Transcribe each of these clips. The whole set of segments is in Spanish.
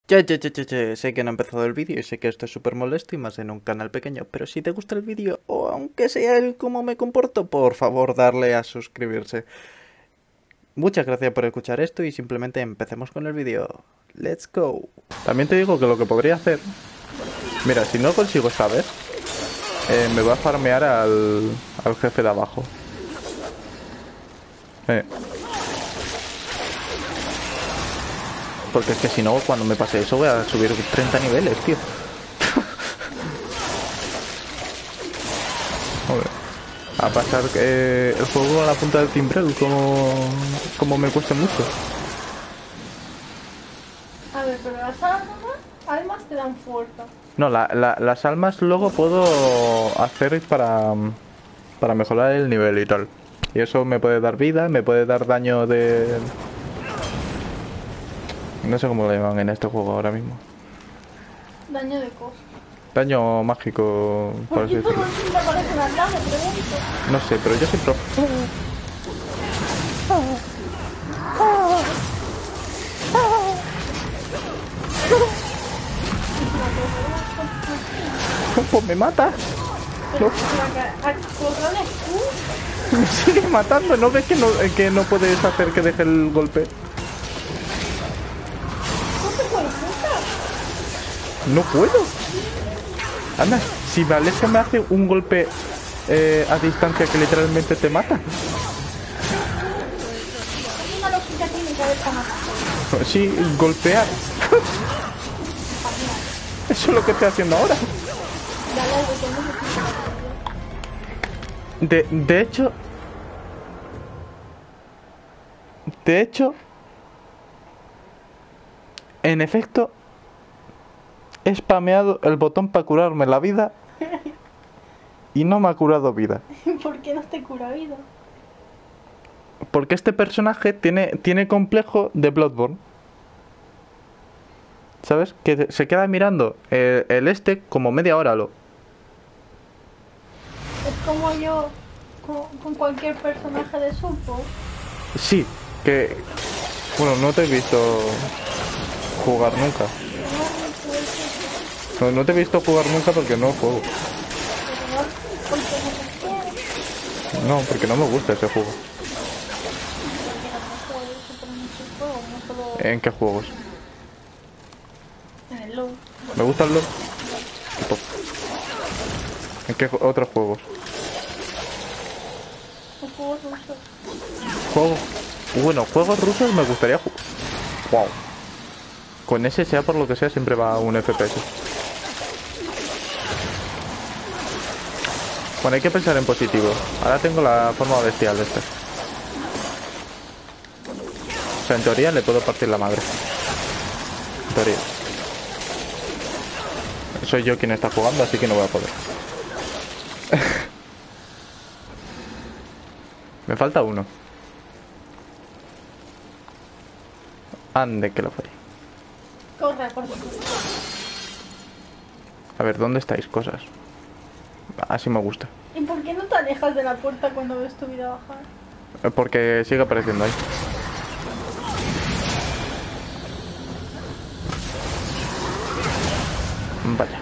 Sé que no ha empezado el vídeo y sé que esto es súper molesto y más en un canal pequeño, pero si te gusta el vídeo, o aunque sea el cómo me comporto, por favor darle a suscribirse. Muchas gracias por escuchar esto y simplemente empecemos con el vídeo. Let's go. También te digo que lo que podría hacer... Mira, si no consigo esta vez, me voy a farmear al jefe de abajo. Porque es que si no, cuando me pase eso voy a subir 30 niveles, tío. Joder. A pasar el juego a la punta del timbrel, como me cuesta mucho. A ver, pero las almas te dan fuerza. No, las almas luego puedo hacer para mejorar el nivel y tal. Y eso me puede dar vida, me puede dar daño de... No sé cómo lo llaman en este juego ahora mismo. Daño de cosas. Daño mágico, por ¿Por así qué todo decirlo. siempre aparecen al lado? Pregunto. No sé, pero yo siempre... Pues me mata. Pero ¿controles tú? Me sigue matando. ¿No ves que no puedes hacer que deje el golpe? ¿No te puedes puta? No puedo. Anda, si Valesca me hace un golpe a distancia que literalmente te mata. Una lógica tiene que haber para matar. Sí, golpear. Eso es lo que estoy haciendo ahora. Dale al botón De hecho... De hecho... En efecto... He spameado el botón para curarme la vida. Y no me ha curado vida. ¿Por qué no te cura vida? Porque este personaje tiene complejo de Bloodborne. ¿Sabes? Que se queda mirando el este como media hora. Es como yo con cualquier personaje de Suppo. Sí, que... Bueno, no te he visto jugar nunca. No te he visto jugar nunca porque no juego. No, porque no me gusta ese juego. ¿En qué juegos? En el LoL. ¿Me gusta el LoL? ¿En qué otros juegos? Los juegos rusos. Juegos... Bueno, juegos rusos me gustaría jugar. Wow. Con ese, sea por lo que sea, siempre va un FPS. Bueno, hay que pensar en positivo. Ahora tengo la forma bestial esta. O sea, en teoría le puedo partir la madre. En teoría. Soy yo quien está jugando, así que no voy a poder. Me falta uno. Ande que lo fue. Corre, corre. A ver, ¿dónde estáis? Cosas. Así me gusta. ¿Y por qué no te alejas de la puerta cuando ves tu vida bajar? Porque sigue apareciendo ahí. Vaya.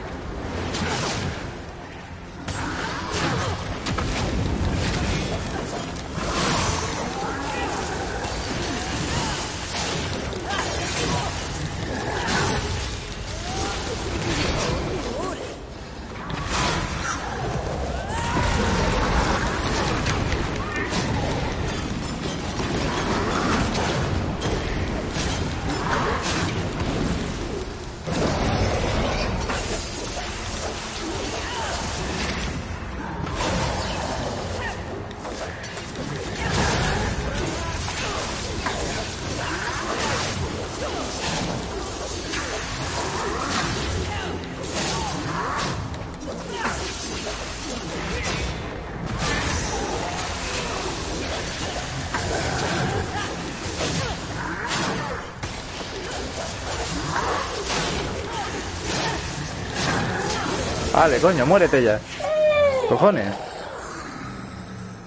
Vale, coño, muérete ya. Cojones.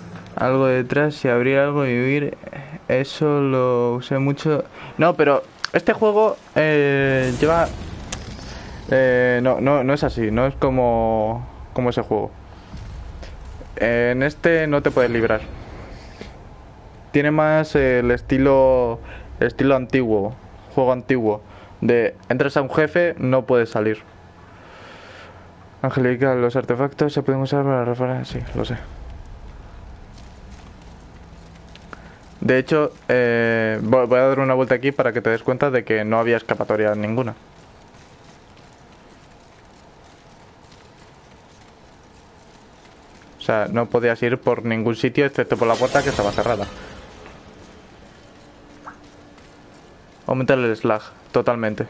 Algo detrás, si abrir algo y huir. Eso lo usé mucho. No, pero Este juego lleva... no es así, no es como ese juego. En este no te puedes librar. Tiene más el estilo antiguo, juego antiguo. De entras a un jefe, no puedes salir. Angelical, los artefactos se pueden usar para reparar... Sí, lo sé. De hecho, voy a dar una vuelta aquí para que te des cuenta de que no había escapatoria ninguna. O sea, no podías ir por ningún sitio excepto por la puerta que estaba cerrada. Aumenta el slag, totalmente.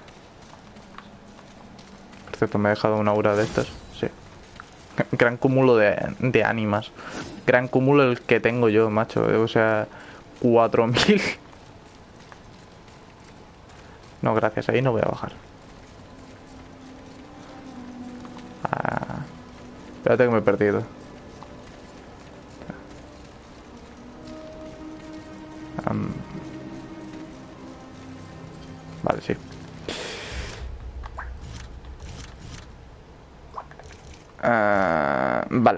Por cierto, me he dejado una aura de estas. Sí. Gran cúmulo de ánimas. Gran cúmulo el que tengo yo, macho. O sea, 4000. No, gracias, ahí no voy a bajar. Espérate que me he perdido. Vale, sí. Vale.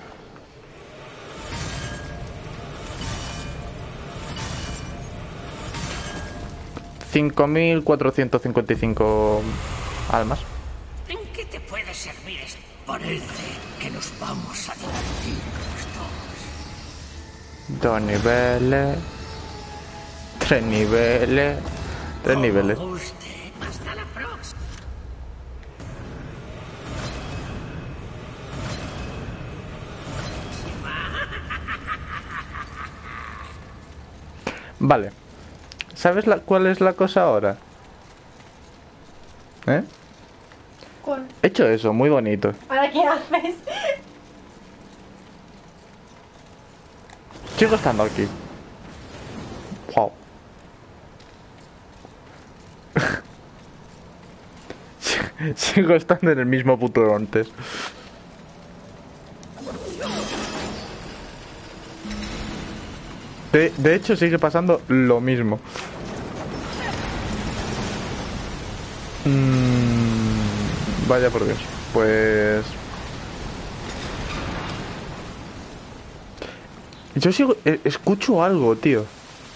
$5.455 almas. ¿En qué te puede servir esto? Parece que nos vamos a divertir los dos. 2 niveles. 3 niveles. 3 niveles. Hasta la próxima. Vale. ¿Sabes cuál es la cosa ahora? ¿Eh? ¿Cuál? He hecho eso, muy bonito. ¿Ahora qué haces? Sigo estando aquí. Wow. Sigo estando en el mismo puto antes. De hecho, sigue pasando lo mismo. Vaya por Dios. Pues... yo sigo... escucho algo, tío.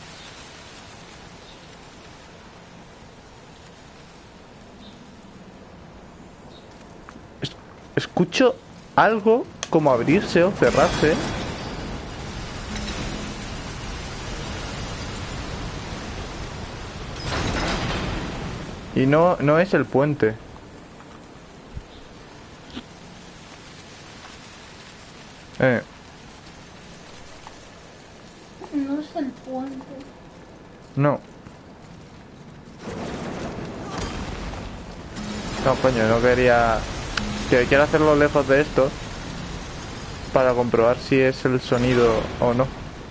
Escucho algo como abrirse o cerrarse. Y no es el puente. No es el puente. No. No, coño, no quería... que quiero hacerlo lejos de esto para comprobar si es el sonido o no.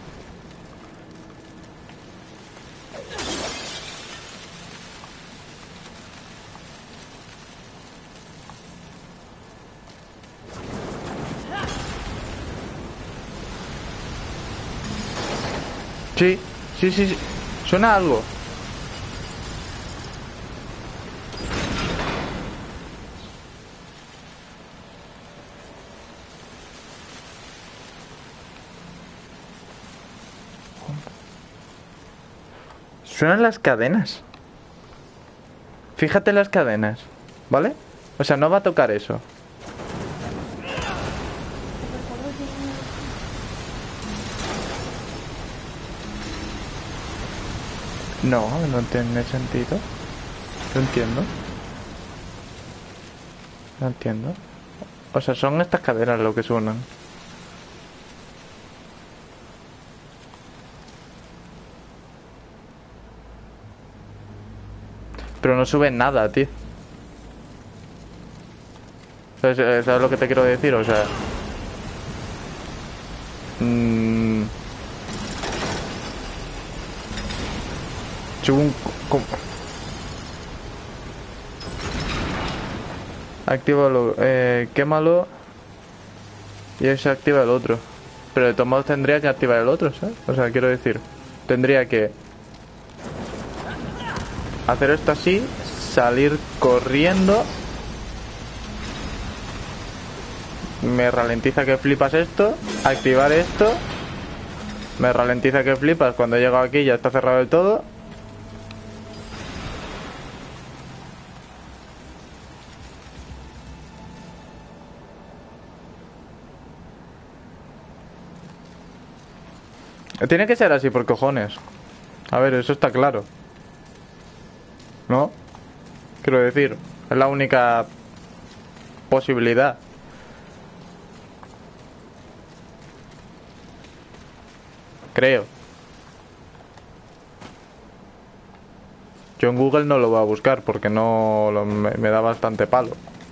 Sí, sí, sí, sí. Suena algo. Suenan las cadenas. Fíjate las cadenas, ¿vale? O sea, no va a tocar eso. No tiene sentido. No entiendo. No entiendo. O sea, son estas cadenas lo que suenan. Pero no suben nada, tío. ¿Sabes lo que te quiero decir? O sea... sube un... Actívalo, quémalo. Y ahí se activa el otro. Pero de todos modos tendría que activar el otro, ¿sabes? O sea, quiero decir, tendría que... hacer esto así, salir corriendo. Me ralentiza que flipas esto, activar esto. Me ralentiza que flipas, cuando llego aquí ya está cerrado del todo. Tiene que ser así por cojones. A ver, eso está claro, ¿no? Quiero decir, es la única posibilidad. Creo. Yo en Google no lo voy a buscar porque no me da bastante palo.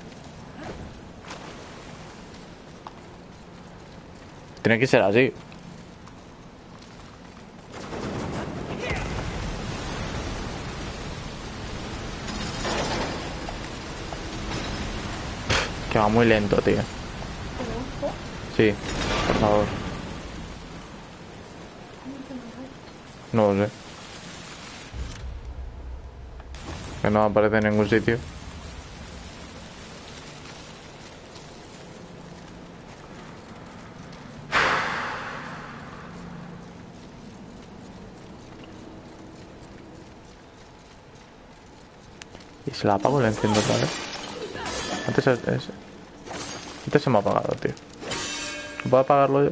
Tiene que ser así. Que va muy lento, tío. Sí, por favor. No lo sé. Que no aparece en ningún sitio. Y si la apago, la enciendo otra vez. Antes se me ha apagado, tío. ¿Puedo apagarlo yo?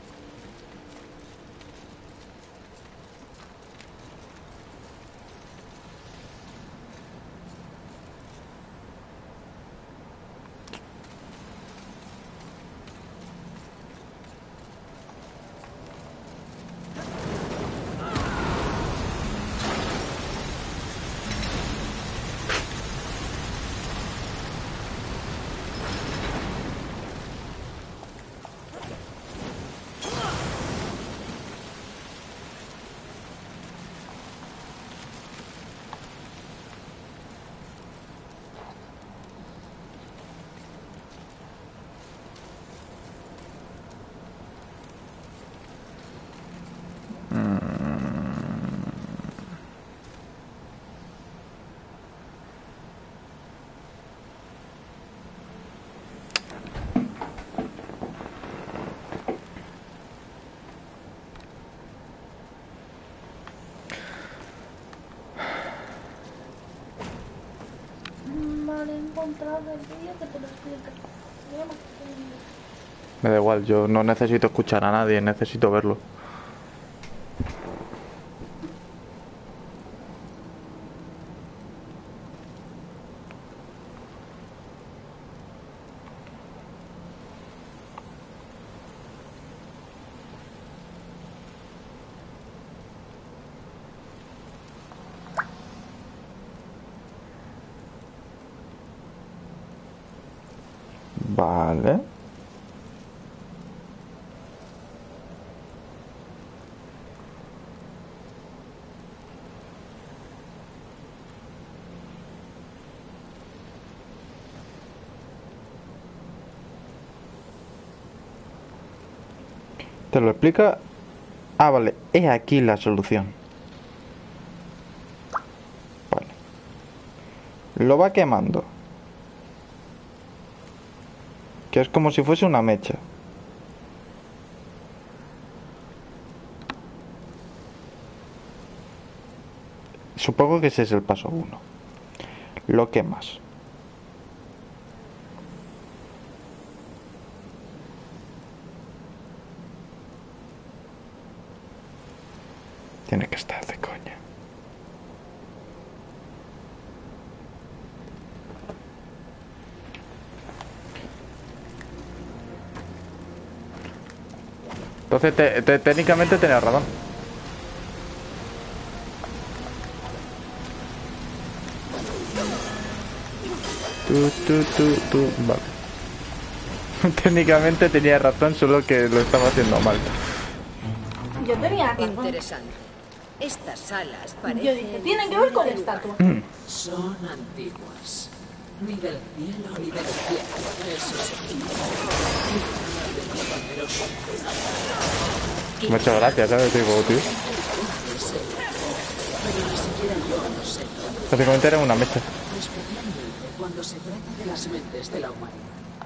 Mal encontrado el vídeo que te lo explica. Me da igual, yo no necesito escuchar a nadie, necesito verlo. Vale. ¿Te lo explica? Ah, vale. He aquí la solución. Vale. Lo va quemando. Que es como si fuese una mecha. Supongo que ese es el paso 1. Lo quemas. Tiene que estar de coña. Entonces, técnicamente tenía razón. Vale. Técnicamente tenía razón, solo que lo estaba haciendo mal. Yo tenía razón. Interesante. Estas salas parecen... Yo dije, tienen que ver con la estatua. Son antiguas. Ni del cielo ni del cielo. Eso sí. Me ha hecho gracia, ¿sabes? Digo, tío. Pero ni siquiera yo lo sé todo. Básicamente era una mecha. Especialmente cuando se trata de las mentes de la humanidad.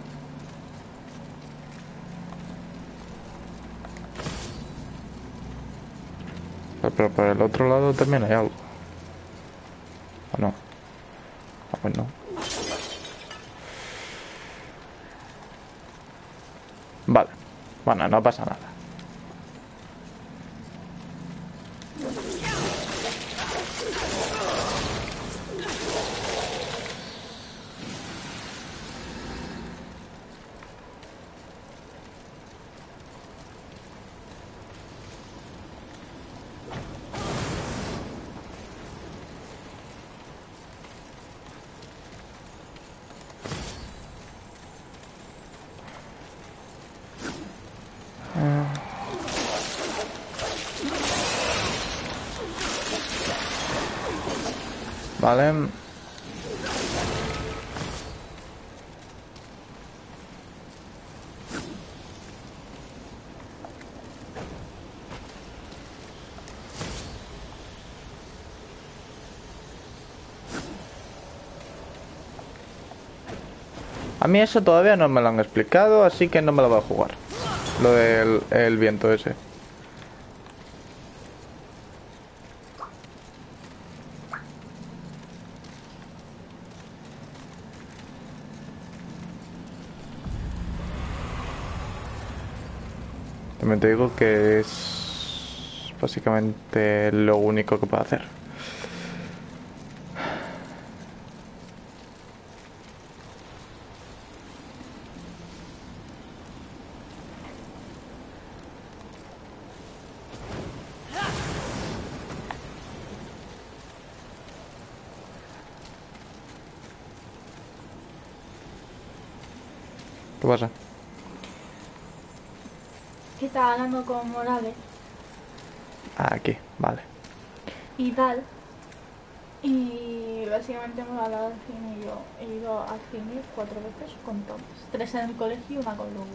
Pero por el otro lado también hay algo. ¿O no? Ah, pues no. Vale. Bueno, no pasa nada. Vale. A mí eso todavía no me lo han explicado, así que no me lo voy a jugar. Lo del el viento ese. También te digo que es básicamente lo único que puedo hacer. ¿Qué pasa? Que estaba hablando con Morales Ah, aquí, vale. y tal. Y básicamente hemos hablado del cine y yo he ido al cine 4 veces con Tomás. 3 en el colegio y una con Lugo.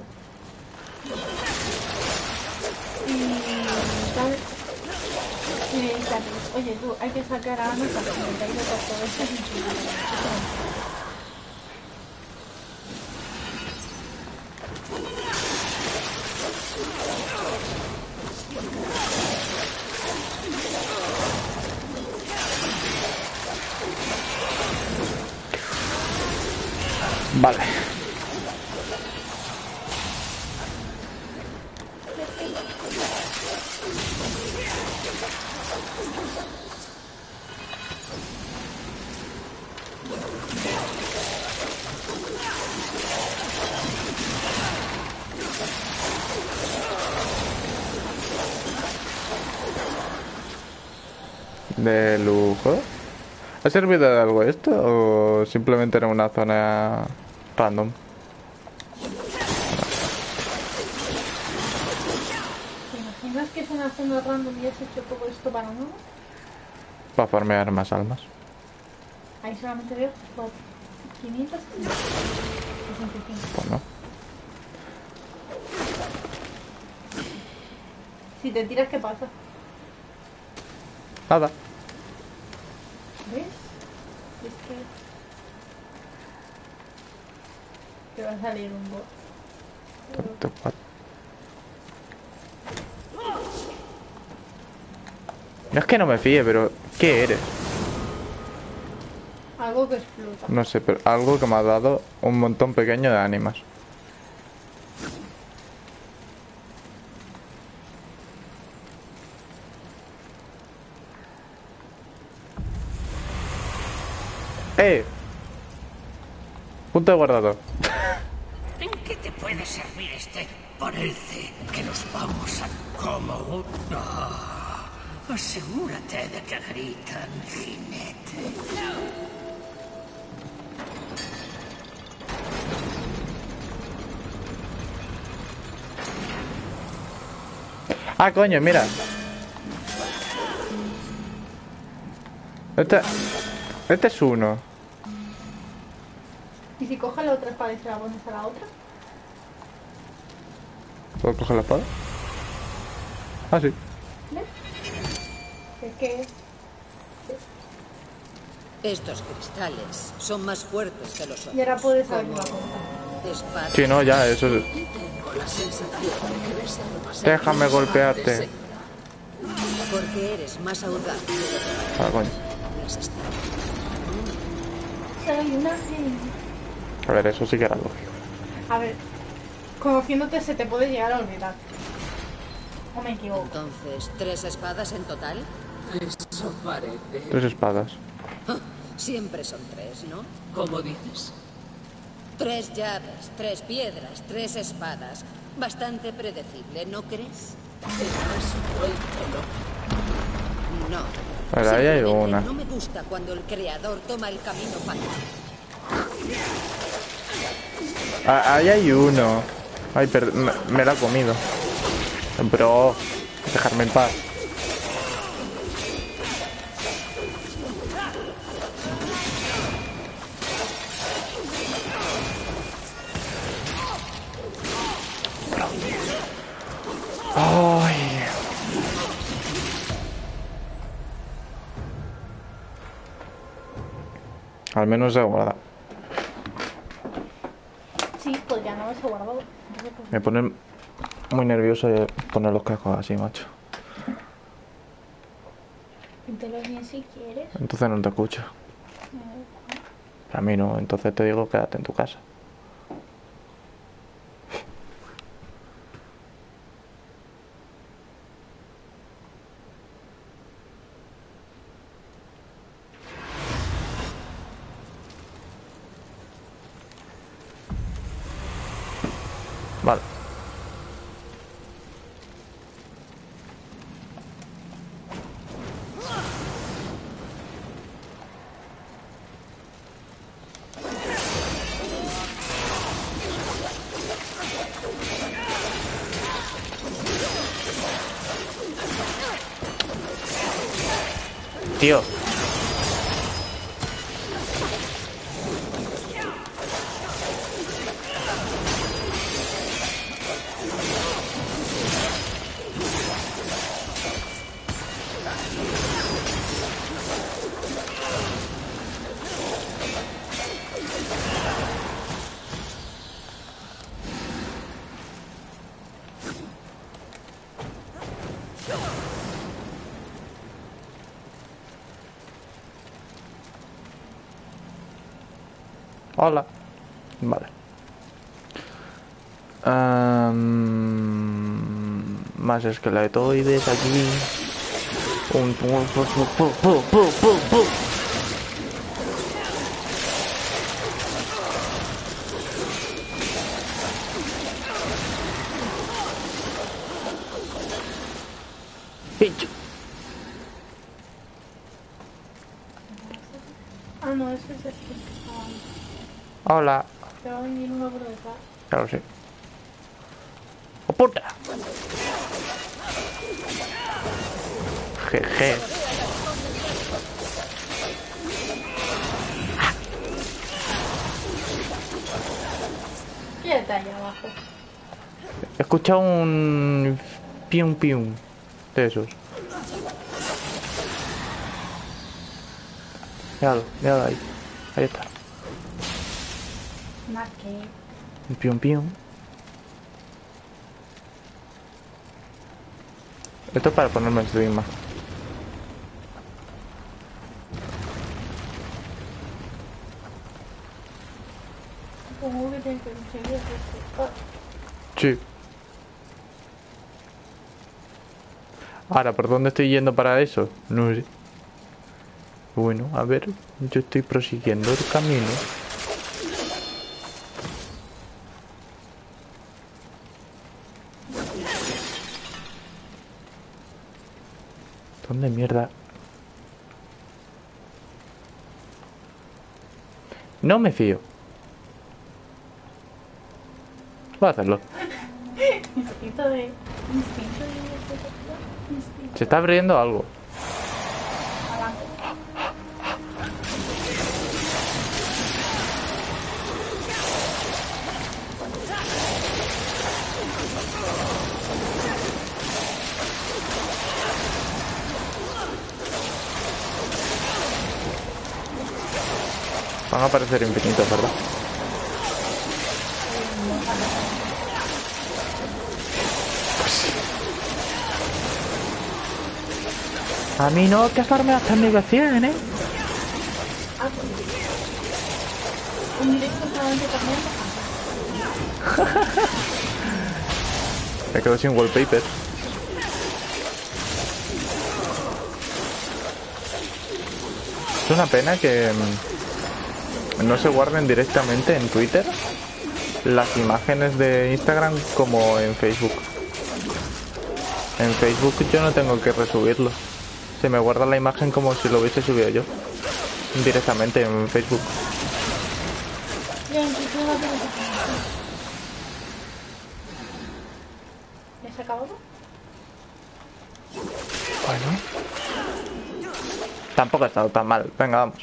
Y tal. Y me dice a mí, oye tú, hay que sacar a Ana para que me ido 4 veces y su Vale. De lujo. ¿Ha servido de algo esto o simplemente era una zona random? ¿Te imaginas que es una zona random y has hecho todo esto para nada? Para farmear más almas. Ahí solamente veo 500 y 65. Pues no. Si te tiras, ¿qué pasa? Nada. ¿Ves? Es que... te va a salir un bot. No es que no me fíe, pero ¿qué eres? Algo que explota. No sé, pero algo que me ha dado un montón pequeño de ánimas. Punto de guardado. ¿En qué te puede servir este? Parece que nos vamos a... ¿Cómo? Ah, asegúrate de que gritan, jinete. Ah, coño, mira. Este es uno. ¿Y si coge la otra espada y se la pones a la otra? ¿Puedo coger la espada? Ah, sí. ¿Ves? Es que... Estos cristales son más fuertes que los otros. Y ahora puedes abrir la puerta. Espadas. Sí, no, ya, eso es... Y tengo la sensación de que debes ser demasiado Déjame golpearte. Sí. Porque eres más audaz de lo que Ah, coño. las estás. Soy una genia. A ver, eso sí que era lógico. A ver, conociéndote se te puede llegar a olvidar. ¿O me equivoco? Entonces, ¿3 espadas en total? Eso parece. 3 espadas. Siempre son 3, ¿no? ¿Cómo dices? 3 llaves, 3 piedras, 3 espadas. Bastante predecible, ¿no crees? Estás vuelto loco. No. A ver, ahí hay Simplemente una. no me gusta cuando el creador toma el camino fácil. Ah, ahí hay uno. Ay, me la ha comido. Bro, dejarme en paz. Ay. Al menos se ha guardado. Sí, podría no haberse guardado. No sé por qué. Me pone muy nervioso poner los cascos así, macho. Píntelo bien si quieres. Entonces no te escucho. A mí no, entonces te digo quédate en tu casa. Vale. Tío. Hola. Vale. Más esqueletoides aquí. Pum, pum, pum, pum, pum, pum, pum, pum, pum. Pincho. Ah, no, ese es este. Hola. Te va a venir uno por detrás. Ya lo sé. ¡Oh, puta! Jeje. Quédate ahí abajo. He escuchado un pium pium de esos. Míralo ahí. Ahí está. Más que. Un pium pium. Esto es para ponerme encima. Supongo que tienes que conseguir esto. Sí. Ahora, ¿por dónde estoy yendo para eso? No sé. Bueno, a ver, yo estoy prosiguiendo el camino. ¿Dónde mierda? No me fío. Voy a hacerlo. Instinto de protección. Instinto. Se está abriendo algo. Adelante. a parecer infinitos, ¿verdad? A mí no, que estarme hasta el nivel 100, ¿eh? Ah, pues. Un directo solamente también. Me quedo sin wallpaper. Es una pena que no se guarden directamente en Twitter las imágenes de Instagram como en Facebook. En Facebook yo no tengo que resubirlo. Se me guarda la imagen como si lo hubiese subido yo. Directamente en Facebook. Bien, ¿qué tiene la película? ¿Ya se ha acabado? Bueno. Tampoco ha estado tan mal. Venga, vamos.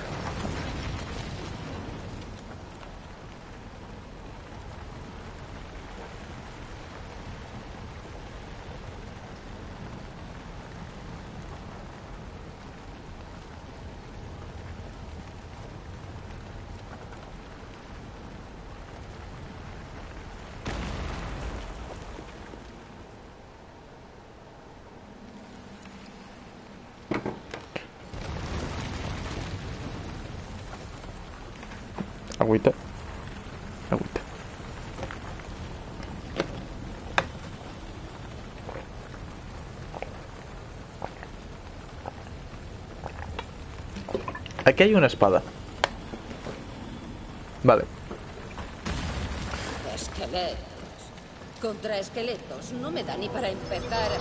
Agüita. Agüita. Aquí hay una espada. Vale. Esqueletos. Contra esqueletos no me da ni para empezar.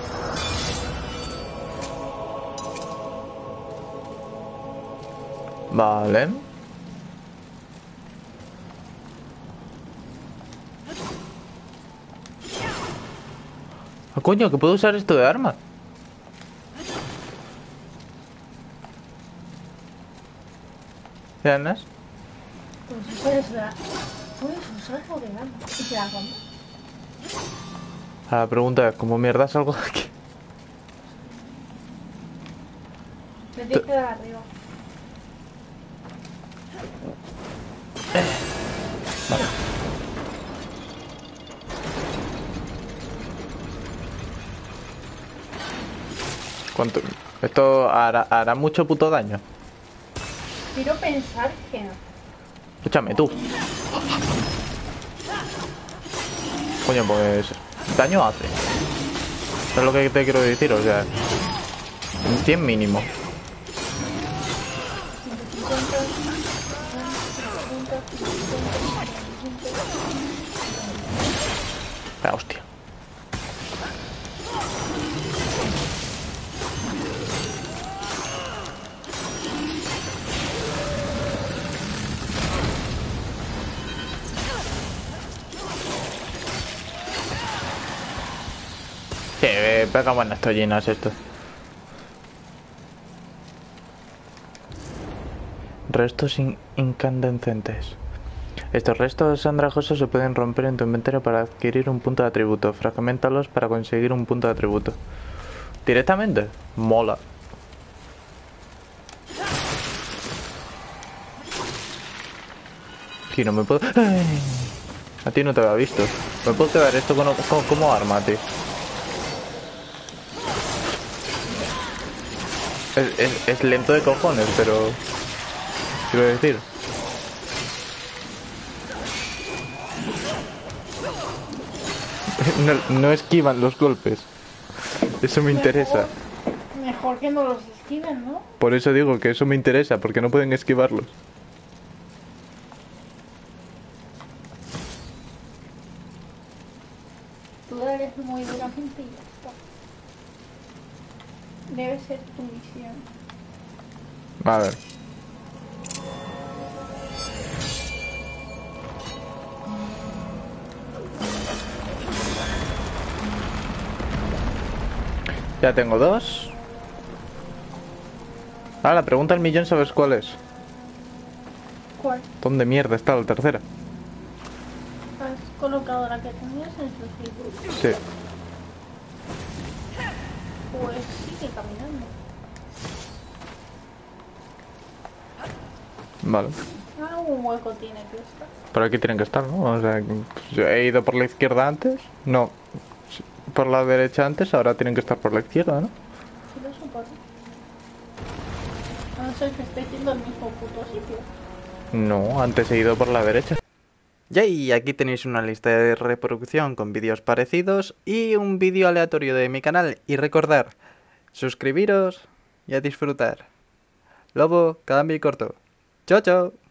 Vale. Ah, coño, que puedo usar esto de arma. ¿Ganas? Pues puedes usarlo de gana. ¿Y te da cuenta? La pregunta es, ¿cómo mierda salgo de aquí? Te tienes que dar arriba. ¿Cuánto? ¿Esto hará mucho puto daño? Quiero pensar que no. Escúchame, tú. Coño, pues... daño hace. Eso es lo que te quiero decir, o sea... un 100 mínimo. 150, La hostia. Sí, pega buenas tollinas esto. Restos incandescentes. Estos restos andrajosos se pueden romper en tu inventario para adquirir un punto de atributo. Fragmentalos para conseguir un punto de atributo. ¿Directamente? Mola. Tío, no me puedo... ¡Ay! A ti no te había visto. Me puedo quedar esto como arma, tío. Es lento de cojones, pero... quiero decir... no esquivan los golpes. Eso me interesa. Mejor que no los esquiven, ¿no? Por eso digo que eso me interesa, porque no pueden esquivarlos. Tú eres muy buena gente y ya está. Debe ser tu misión. A ver. Ya tengo dos. Ah, la pregunta del millón, ¿sabes cuál es? ¿Cuál? ¿Dónde mierda está la tercera? ¿Has colocado la que tenías en tu Facebook? Sí. Pues sigue caminando. Vale. Un hueco tiene que estar. Por aquí tienen que estar, ¿no? O sea, yo he ido por la izquierda antes. No. Por la derecha antes, ahora tienen que estar por la izquierda, ¿no? Sí lo supongo. A no ser que esté yendo al mismo puto sitio. No, antes he ido por la derecha. Y aquí tenéis una lista de reproducción con vídeos parecidos y un vídeo aleatorio de mi canal. Y recordar, suscribiros y a disfrutar. Lobo, cambio y corto. Chao, chao.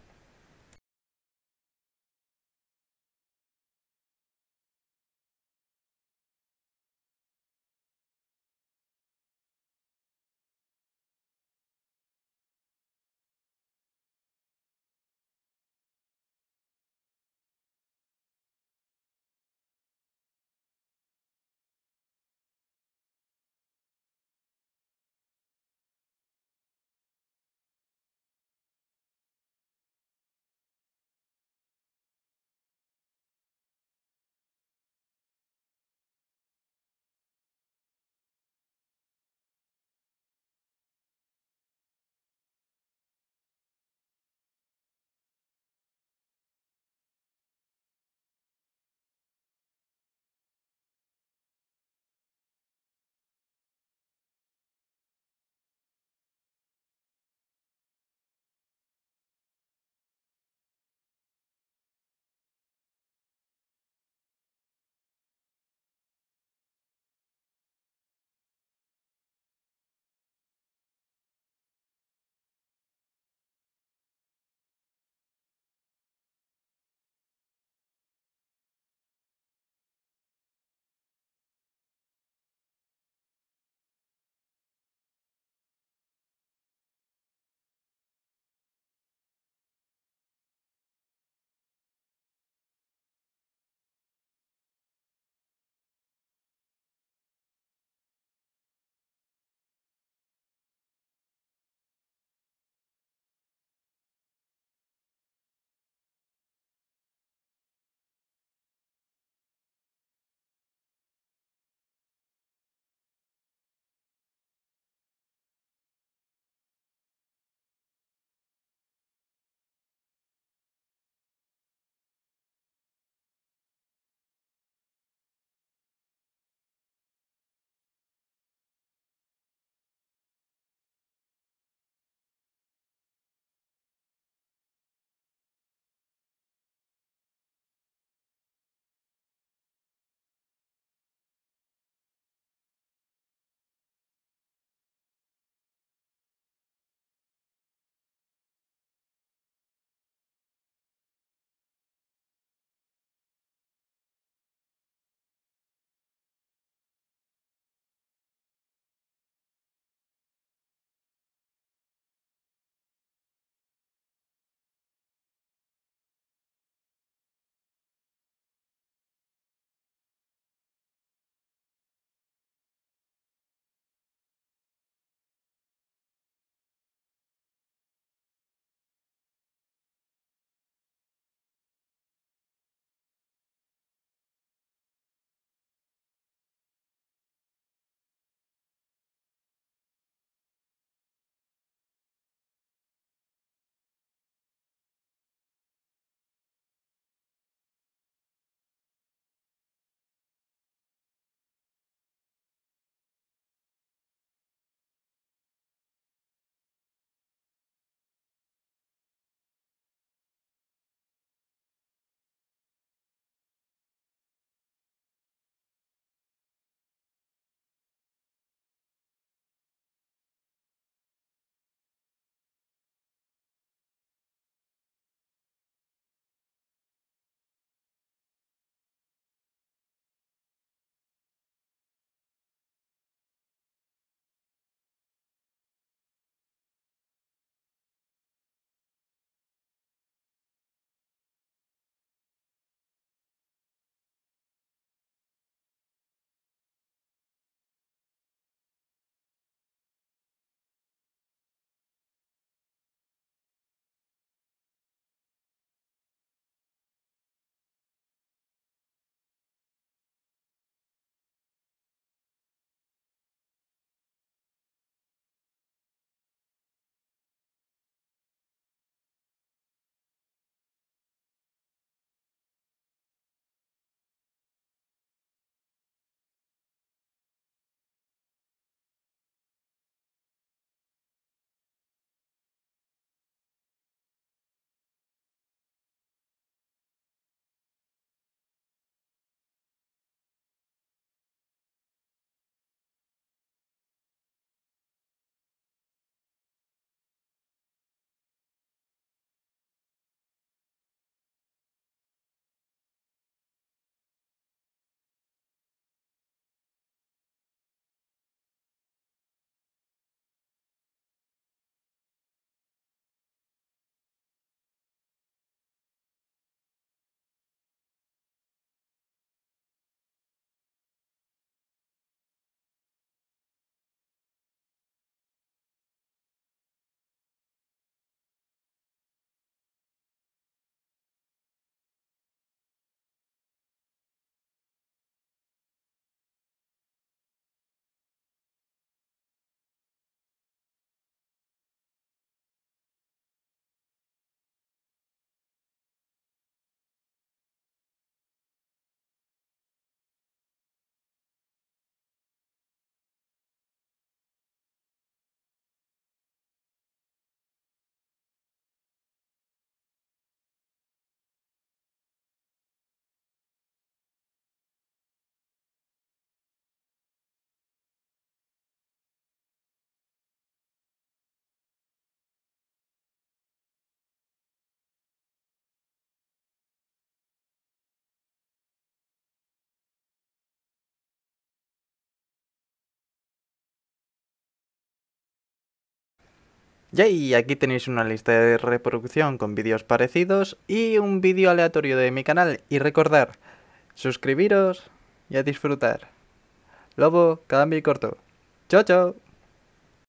Y aquí tenéis una lista de reproducción con vídeos parecidos y un vídeo aleatorio de mi canal. Y recordar, suscribiros y a disfrutar. Lobo, cambio y corto. Chao, chao.